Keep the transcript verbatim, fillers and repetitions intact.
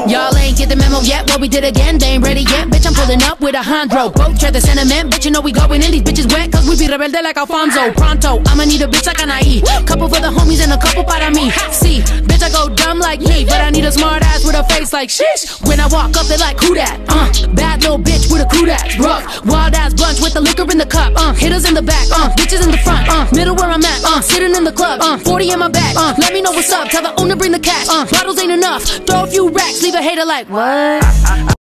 Y'all ain't get the memo yet, what we did again, they ain't ready yet. Bitch, I'm pulling up with a Hondro. Both share the sentiment, bitch, you know we going in. These bitches wet, cause we be rebelde like Alfonso. Pronto, I'ma need a bitch like Anaí. Couple for the homies and a couple para me. See, bitch, I go dumb like me, but I need a smart ass with a face like shish. When I walk up, they like, who that? Uh, bad little bitch with a crew that's rough. Wild ass bunch with the liquor in the cup. Uh, hitters in the back, uh, bitches in the front. Uh, middle where I'm at, uh, sitting in the club. Uh, forty in my back, uh, let me know what's up. Tell the owner bring the cash. Uh, bottles ain't enough, throw a few racks, leave a hater like, what?